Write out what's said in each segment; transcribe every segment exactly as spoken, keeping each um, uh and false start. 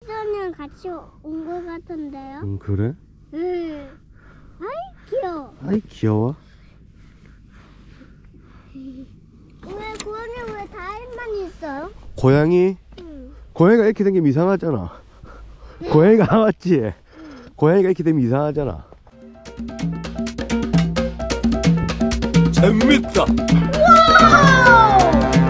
수연이랑 같이 온 것 같은데요? 응, 그래? 응. 아이 귀여워. 아이 귀여워. 왜 고양이 왜 다리만 있어요? 고양이? 응. 고양이가 이렇게 생기면 이상하잖아. 고양이가 맞지? 응. 고양이가 이렇게 되면 이상하잖아. 재밌다. 와우!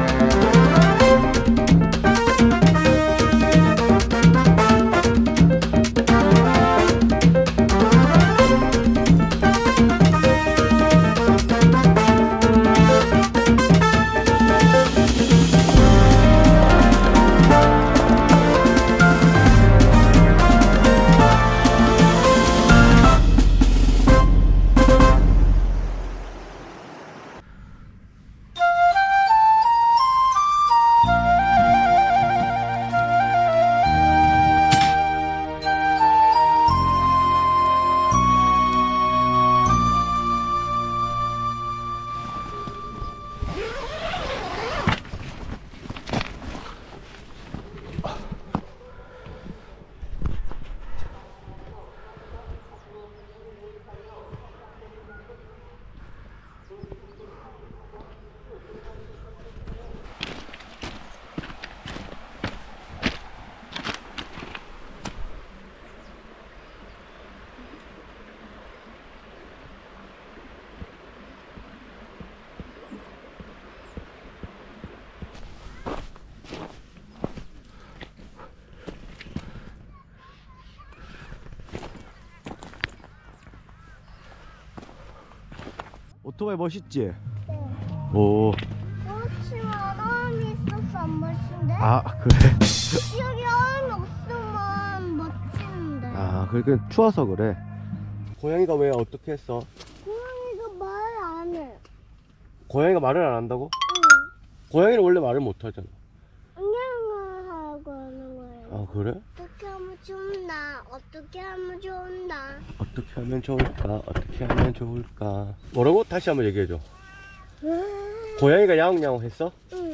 오토바이 멋있지? 네. 오. 그렇지만 얼음이 있어서 안 멋진데? 아 그래? 여기 얼음 없으면 멋진데. 아 그러니까 추워서 그래. 고양이가 왜 어떻게 했어? 고양이가 말 안 해. 고양이가 말을 안 한다고? 응. 고양이는 원래 말을 못 하잖아. 안녕을 하고 하는 거예요. 아 그래? 어떻게 하면 좋나? 어떻게 하면 좋나? 어떻게 하면 좋을까? 어떻게 하면 좋을까? 뭐라고? 다시 한번 얘기해줘. 고양이가 야옹야옹 했어? 응.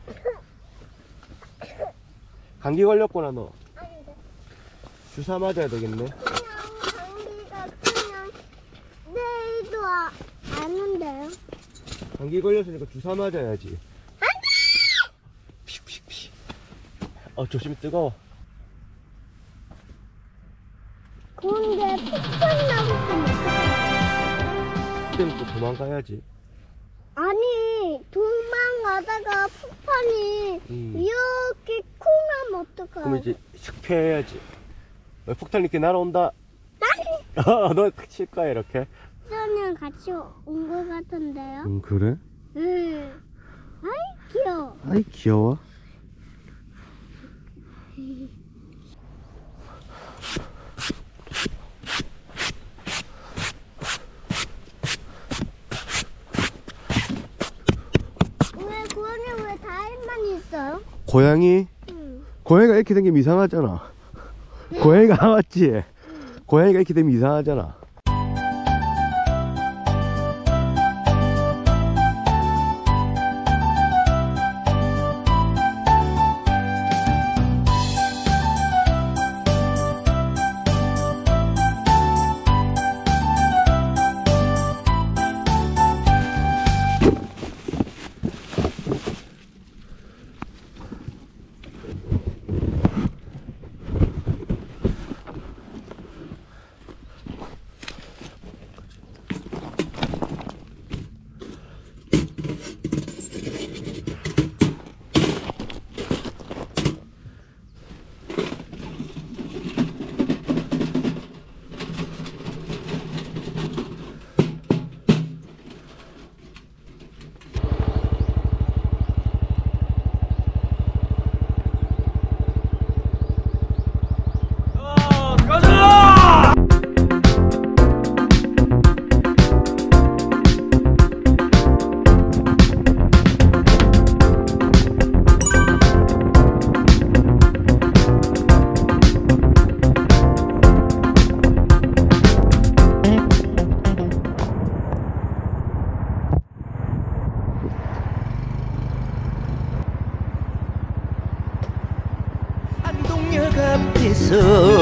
감기 걸렸구나 너. 아닌데. 주사 맞아야 되겠네. 그냥 감기가 그냥 내일도 아, 안 온대요. 감기 걸렸으니까 주사 맞아야지. 안돼! 피피피. 어 조심히 뜨거워. 근데 폭탄 나고 그때는 또 도망가야지. 아니 도망가다가 폭탄이 음. 이렇게 콩 하면 어떡해? 그럼 이제 슥 피해야지. 왜 폭탄 이렇게 날아온다. 아니 너 칠 거야 이렇게. 수연이랑 같이 온 것 같은데요? 응 그래? 응. 아이 귀여워. 아이 귀여워. 왜 고양이 왜 다리만 있어요? 고양이? 응. 고양이가 이렇게 생기면 이상하잖아. 고양이가 맞지? 응. 고양이가 이렇게 되면 이상하잖아. 세상에서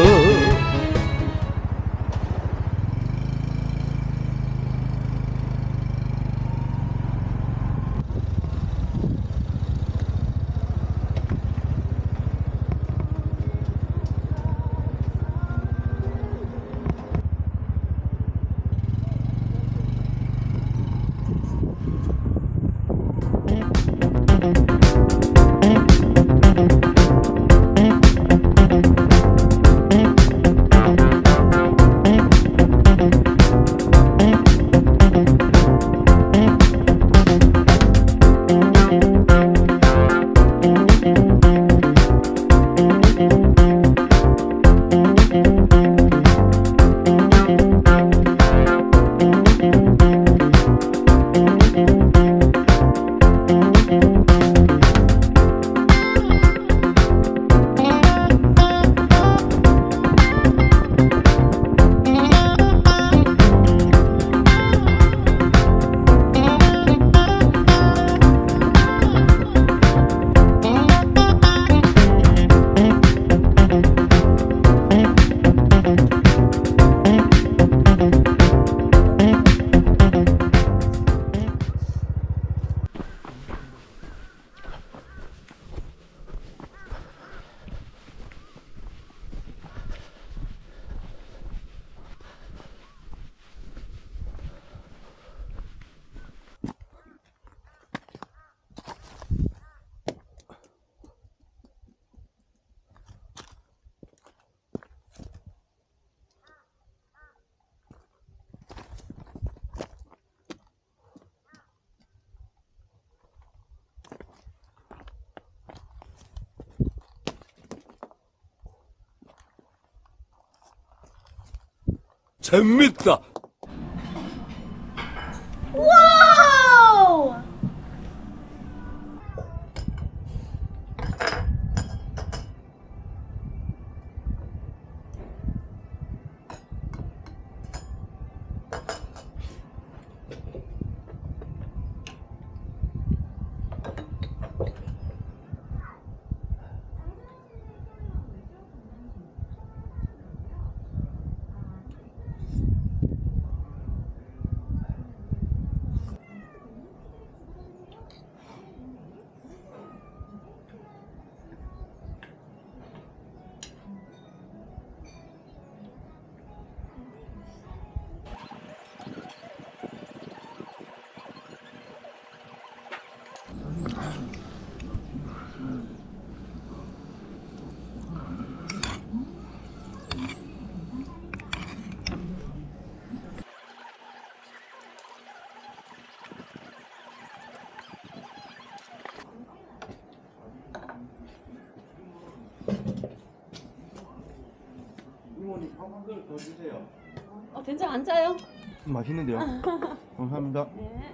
재밌다. 와우! 이모님 밥 한 그릇 더 주세요. 어, 된장 안 짜요? 맛있는데요. 감사합니다. 네.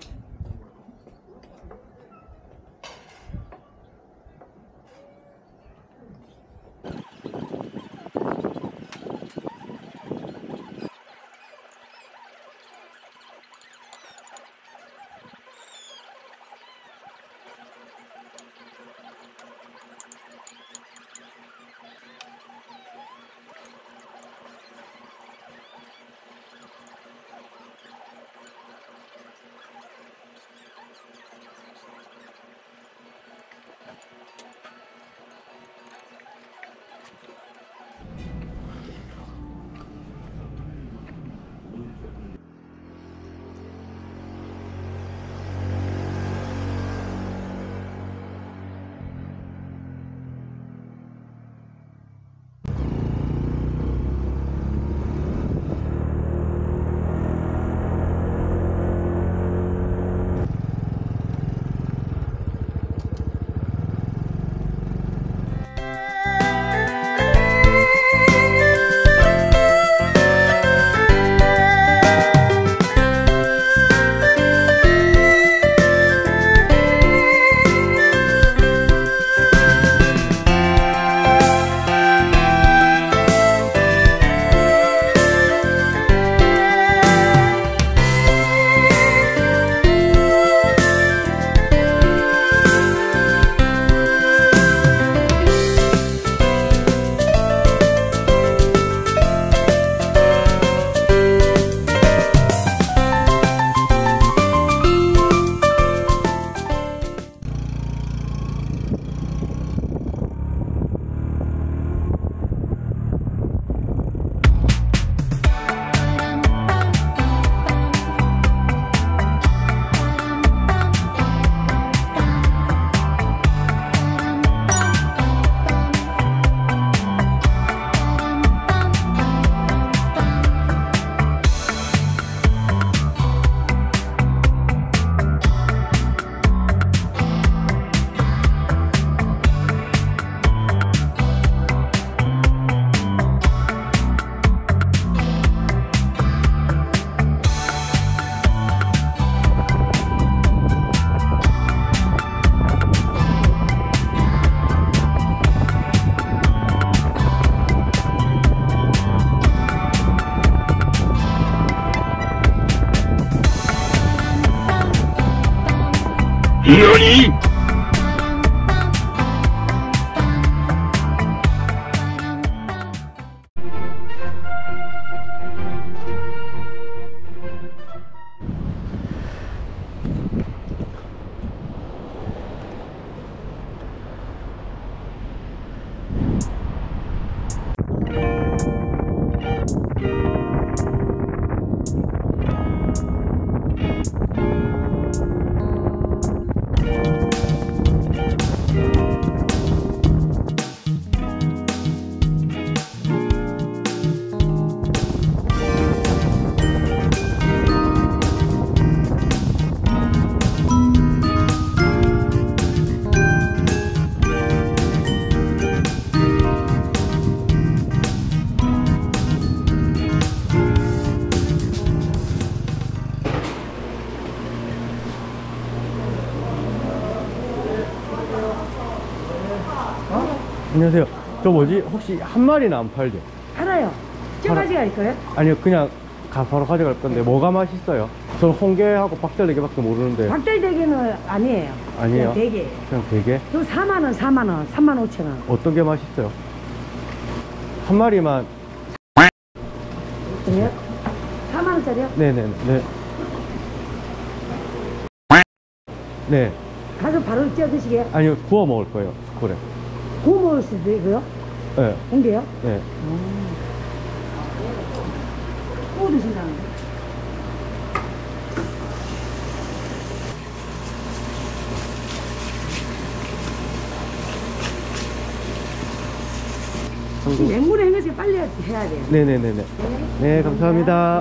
너니? 안녕하세요. 저 뭐지? 혹시 한 마리는 안 팔죠? 알아요. 저 알아. 가져갈 거예요? 아니요, 그냥 가, 바로 가져갈 건데 뭐가 맛있어요? 저는 홍게하고 박달대게밖에 모르는데. 박달대게는 아니에요. 아니에요? 그냥 대게. 그냥 대게? 저 사만 원, 사만 원, 삼만 오천 원. 어떤 게 맛있어요? 한 마리만. 그래요? 사만 원짜리요? 네네네. 네. 네. 가서 바로 쪄 드시게. 아니요, 구워 먹을 거예요, 스쿨에. 구워 먹을 수도 있고요. 네. 홍게요? 네. 구워 드신다는 거. 맹물에 헹궈서 빨리 해야 돼요. 네네네네. 네, 감사합니다.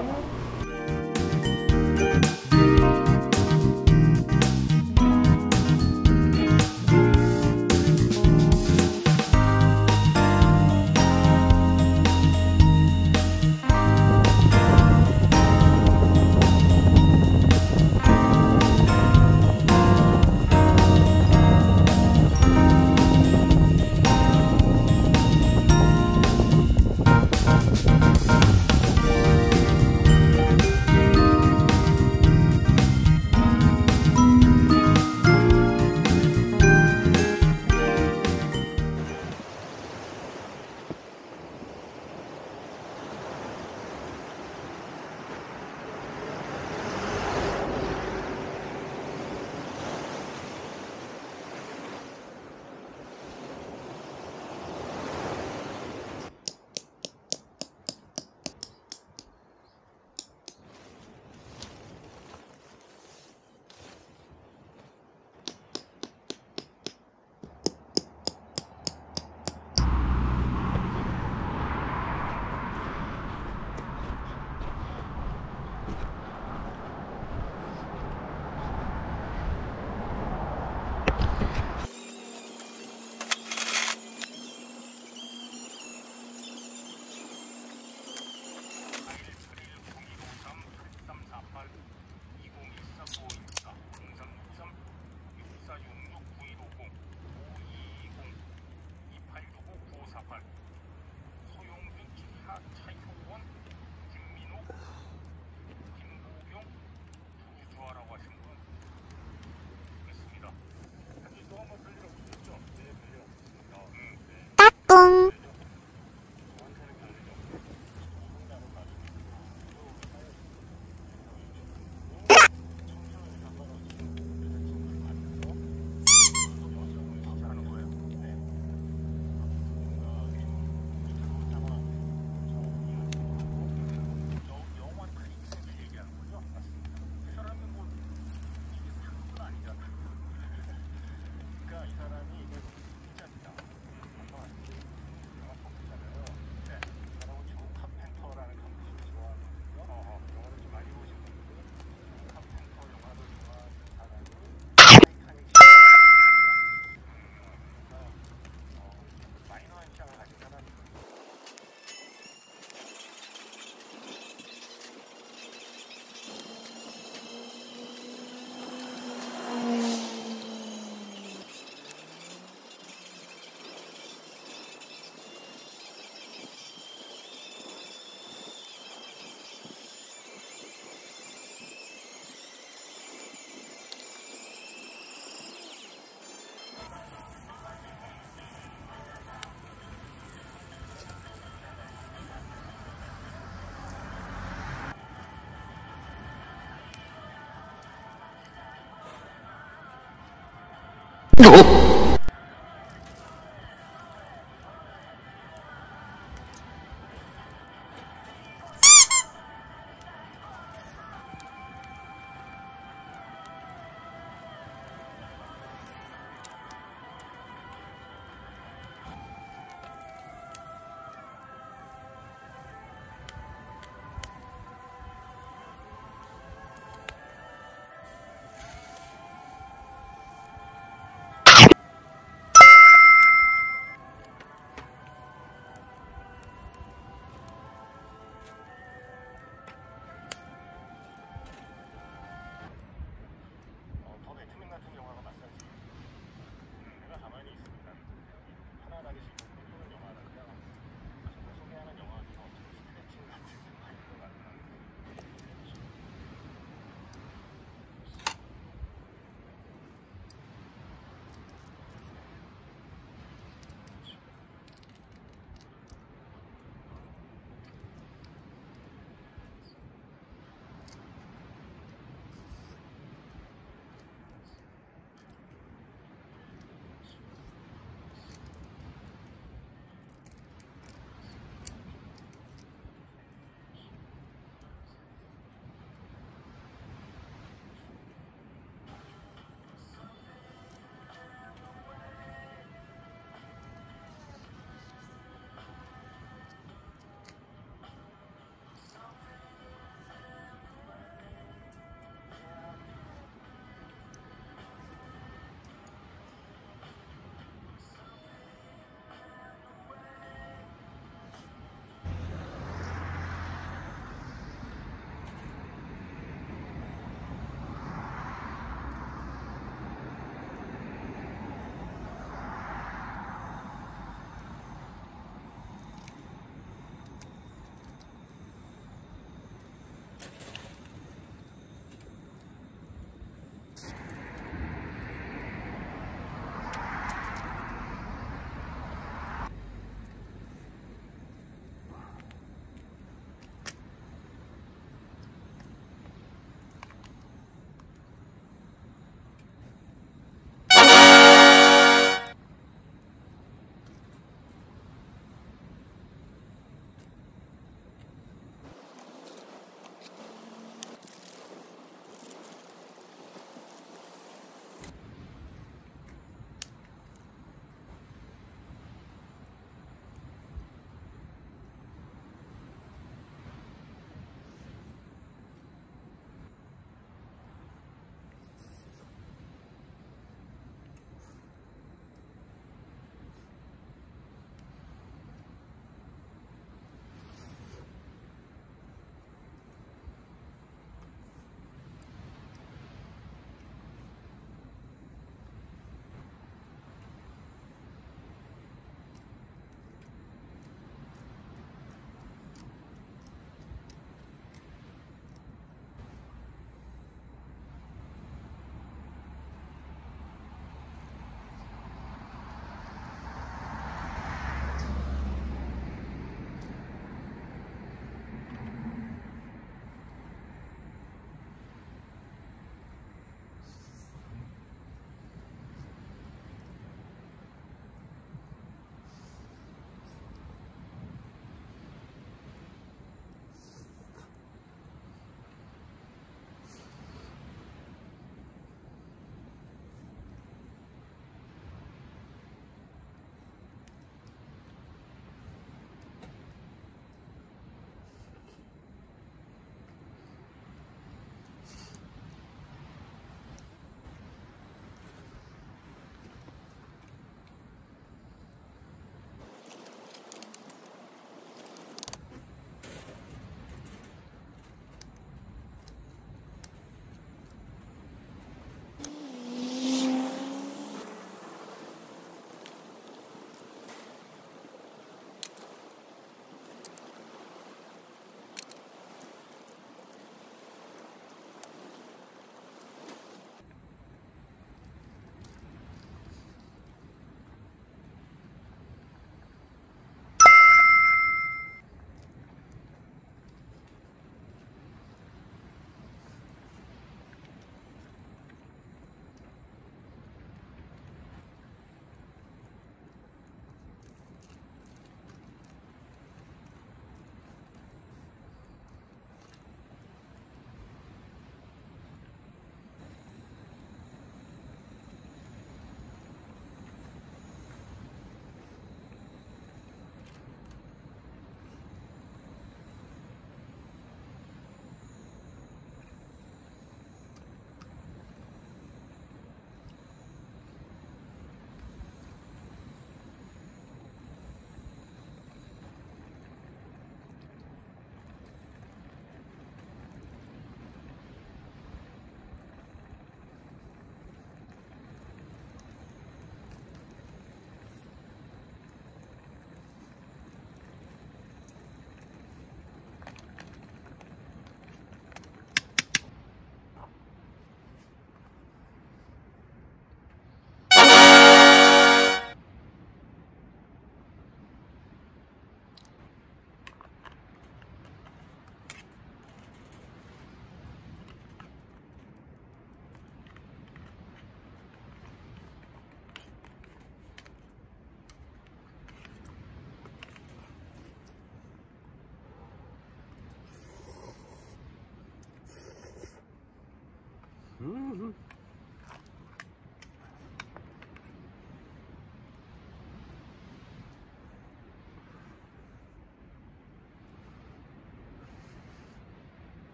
어?